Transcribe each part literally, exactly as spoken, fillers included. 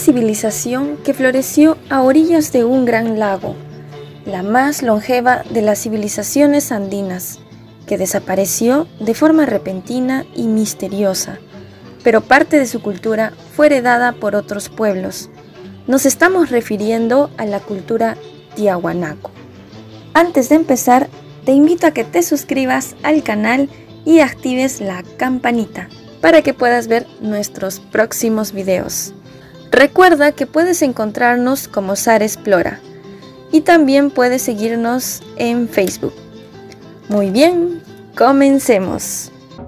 civilización que floreció a orillas de un gran lago, la más longeva de las civilizaciones andinas, que desapareció de forma repentina y misteriosa, pero parte de su cultura fue heredada por otros pueblos. Nos estamos refiriendo a la cultura tiahuanaco. Antes de empezar, te invito a que te suscribas al canal y actives la campanita para que puedas ver nuestros próximos videos. Recuerda que puedes encontrarnos como Sara Explora y también puedes seguirnos en Facebook. Muy bien, comencemos.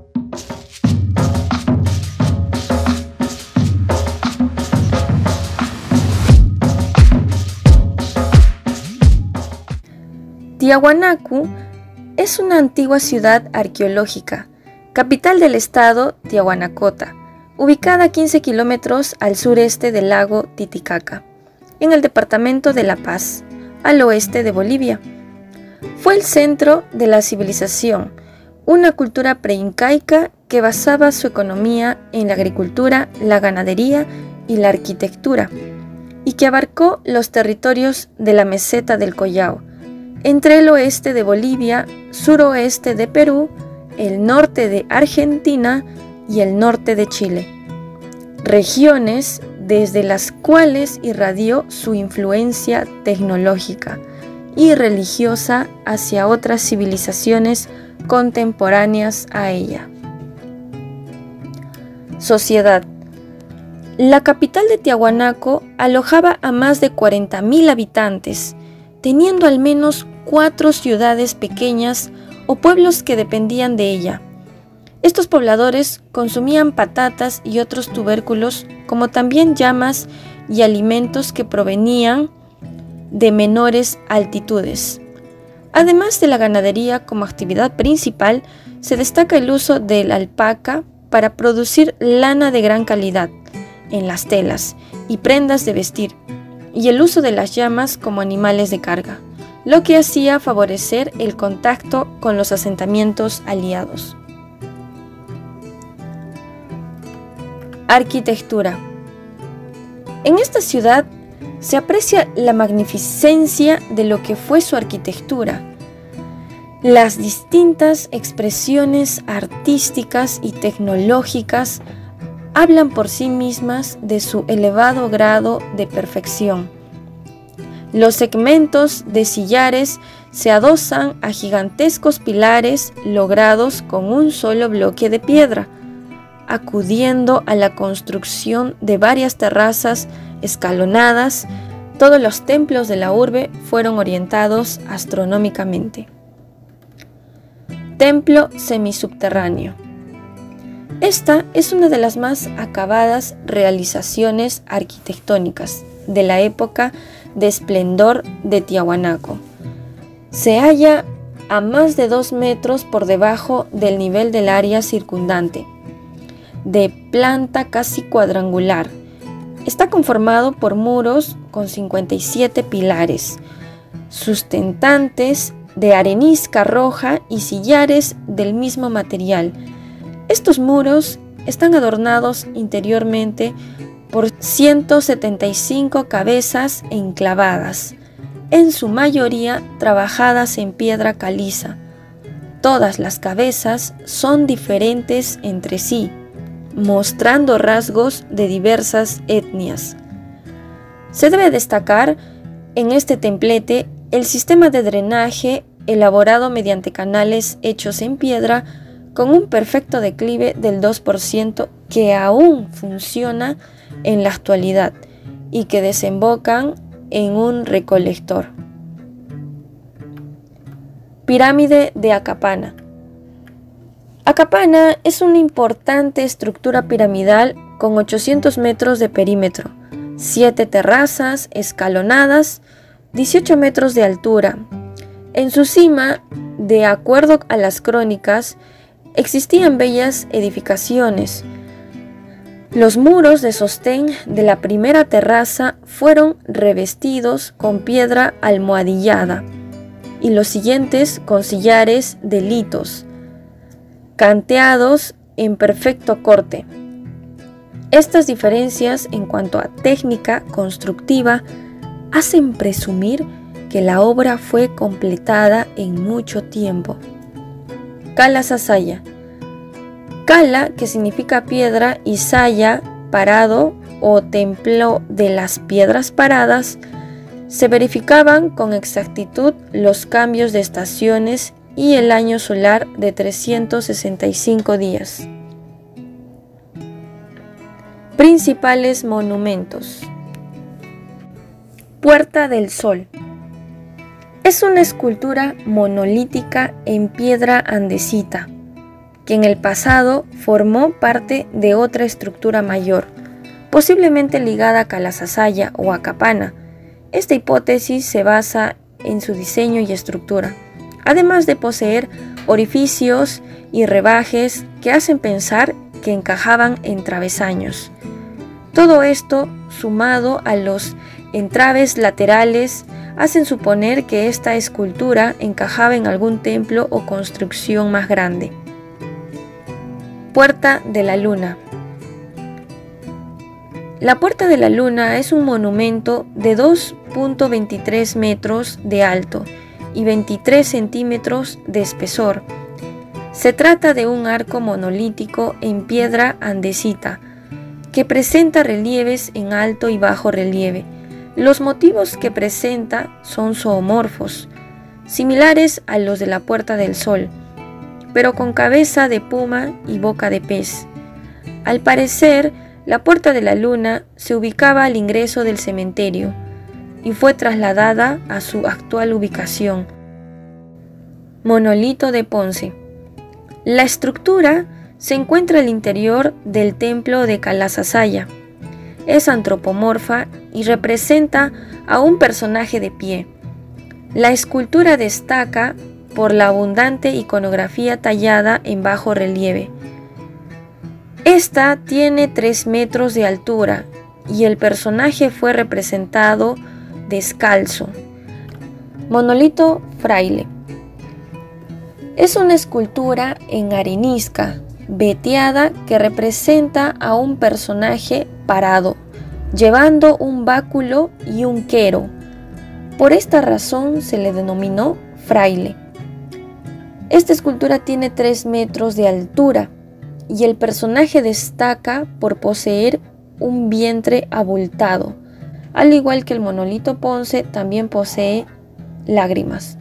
Tiahuanaco es una antigua ciudad arqueológica, capital del estado Tiahuanacota, ubicada a quince kilómetros al sureste del lago Titicaca, en el departamento de La Paz, al oeste de Bolivia. Fue el centro de la civilización, una cultura preincaica que basaba su economía en la agricultura, la ganadería y la arquitectura, y que abarcó los territorios de la meseta del Collao, entre el oeste de Bolivia, suroeste de Perú, el norte de Argentina y el norte de Chile, regiones desde las cuales irradió su influencia tecnológica y religiosa hacia otras civilizaciones contemporáneas a ella. Sociedad. La capital de Tiahuanaco alojaba a más de cuarenta mil habitantes, teniendo al menos cuatro ciudades pequeñas o pueblos que dependían de ella. Estos pobladores consumían patatas y otros tubérculos, como también llamas y alimentos que provenían de menores altitudes. Además de la ganadería como actividad principal, se destaca el uso de la alpaca para producir lana de gran calidad en las telas y prendas de vestir, y el uso de las llamas como animales de carga, lo que hacía favorecer el contacto con los asentamientos aliados. Arquitectura. En esta ciudad se aprecia la magnificencia de lo que fue su arquitectura. Las distintas expresiones artísticas y tecnológicas hablan por sí mismas de su elevado grado de perfección. Los segmentos de sillares se adosan a gigantescos pilares logrados con un solo bloque de piedra, acudiendo a la construcción de varias terrazas escalonadas. Todos los templos de la urbe fueron orientados astronómicamente. Templo semisubterráneo. Esta es una de las más acabadas realizaciones arquitectónicas de la época de esplendor de Tiahuanaco. Se halla a más de dos metros por debajo del nivel del área circundante, de planta casi cuadrangular. Está conformado por muros con cincuenta y siete pilares, sustentantes de arenisca roja y sillares del mismo material. Estos muros están adornados interiormente por ciento setenta y cinco cabezas enclavadas, en su mayoría trabajadas en piedra caliza. Todas las cabezas son diferentes entre sí, mostrando rasgos de diversas etnias. Se debe destacar en este templete el sistema de drenaje elaborado mediante canales hechos en piedra con un perfecto declive del dos por ciento que aún funciona en la actualidad y que desembocan en un recolector. Pirámide de Acapana. Acapana es una importante estructura piramidal con ochocientos metros de perímetro, siete terrazas escalonadas, dieciocho metros de altura. En su cima, de acuerdo a las crónicas, existían bellas edificaciones. Los muros de sostén de la primera terraza fueron revestidos con piedra almohadillada y los siguientes con sillares de litos, canteados en perfecto corte. Estas diferencias en cuanto a técnica constructiva hacen presumir que la obra fue completada en mucho tiempo. Kala Sasaya. Kala, que significa piedra, y Saya, parado o templo de las piedras paradas, se verificaban con exactitud los cambios de estaciones y el año solar de trescientos sesenta y cinco días. Principales monumentos. Puerta del Sol. Es una escultura monolítica en piedra andesita, que en el pasado formó parte de otra estructura mayor, posiblemente ligada a Kala Sasaya o a Kapana. Esta hipótesis se basa en su diseño y estructura, además de poseer orificios y rebajes que hacen pensar que encajaban en travesaños. Todo esto, sumado a los entraves laterales, hacen suponer que esta escultura encajaba en algún templo o construcción más grande. Puerta de la Luna. La Puerta de la Luna es un monumento de dos punto veintitrés metros de alto y veintitrés centímetros de espesor. Se trata de un arco monolítico en piedra andesita que presenta relieves en alto y bajo relieve. Los motivos que presenta son zoomorfos, similares a los de la Puerta del Sol, pero con cabeza de puma y boca de pez. Al parecer, la Puerta de la Luna se ubicaba al ingreso del cementerio y fue trasladada a su actual ubicación. Monolito de Ponce. La estructura se encuentra al interior del templo de Kala Sasaya. Es antropomorfa y representa a un personaje de pie. La escultura destaca por la abundante iconografía tallada en bajo relieve. Esta tiene tres metros de altura y el personaje fue representado descalzo. Monolito fraile. Es una escultura en arenisca veteada que representa a un personaje parado, llevando un báculo y un quero. Por esta razón se le denominó fraile. Esta escultura tiene tres metros de altura y el personaje destaca por poseer un vientre abultado. Al igual que el monolito Ponce, también posee lágrimas.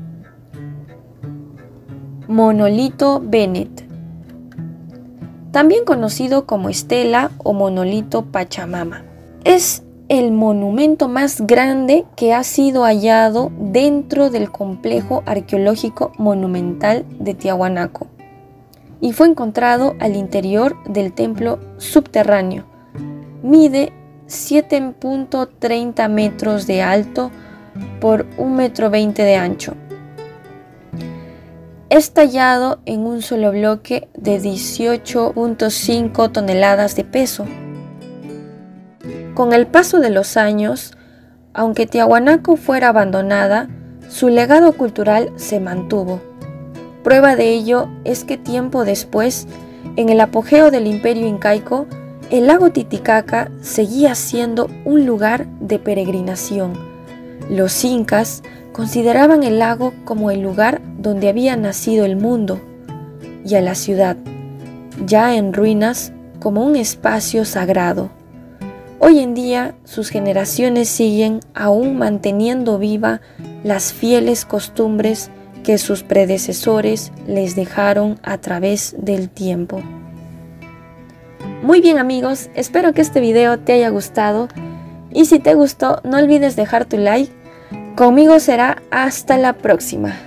Monolito Bennett. También conocido como estela o monolito Pachamama. Es el monumento más grande que ha sido hallado dentro del complejo arqueológico monumental de Tiahuanaco y fue encontrado al interior del templo subterráneo. Mide siete punto treinta metros de alto por un metro veinte de ancho. Es tallado en un solo bloque de dieciocho punto cinco toneladas de peso. Con el paso de los años, aunque Tiahuanaco fuera abandonada, su legado cultural se mantuvo. Prueba de ello es que tiempo después, en el apogeo del Imperio Incaico, el lago Titicaca seguía siendo un lugar de peregrinación. Los incas consideraban el lago como el lugar donde había nacido el mundo y a la ciudad, ya en ruinas, como un espacio sagrado. Hoy en día, sus generaciones siguen aún manteniendo viva las fieles costumbres que sus predecesores les dejaron a través del tiempo. Muy bien amigos, espero que este video te haya gustado y si te gustó no olvides dejar tu like. Conmigo será hasta la próxima.